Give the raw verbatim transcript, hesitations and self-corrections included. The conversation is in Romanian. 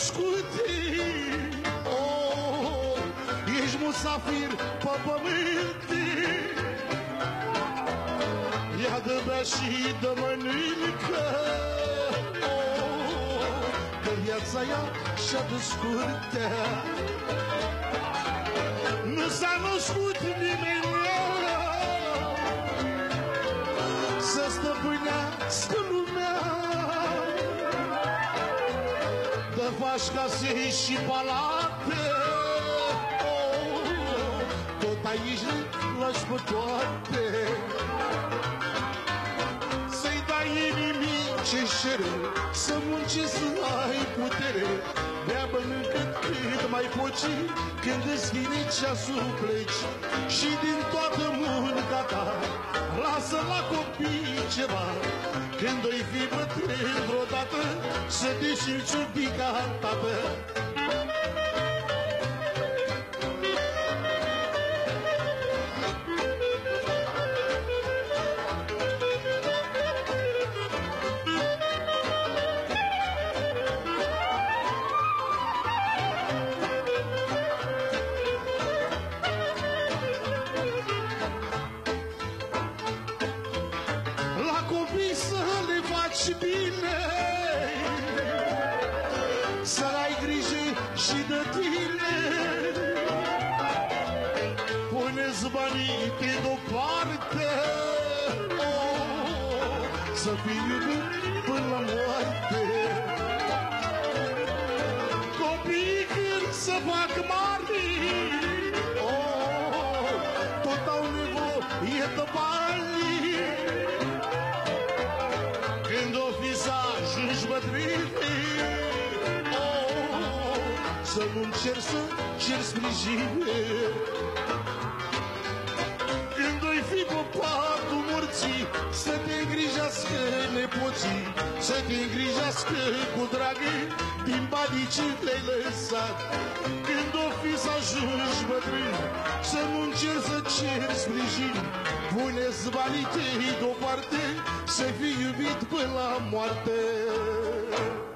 născut, oh, ești musafir pe pământ. Ia de bea și de mănâncă, oh, că viața ea și-a de scurtă. Nu s-a născut nimeni să stăpânească lumea, de faci case și palate, oh, tot aici le lași pe toate. Să-i dai inimii ce-și cere, să muncești să ai putere, bea, mănâncă cât mai poci, când îți vine ceasul pleci. Și din toată munca ta lasă la copii ceva, când o-i fi bătrân vreodată, să te simți un pic ca tată. Copii să le faci bine, să ai grijă și de tine. Pune-ți banii pe deoparte, oh, să fii iubit până la moarte. Copiii când se fac mari, oh, tot au nevoie de bani. Când o fi să ajungi bătrâni, oh, să nu-mi cer să cer sprijine. Când o-i fi pe patul morții, să te îngrijească nepoții, să te îngrijească cu drag din banii ce le-ai lăsat. Când o fi să ajungi bătrâni, să nu-mi cer să cer sprijin, pune-ți banii tăi deoparte, să fii iubit până la moarte.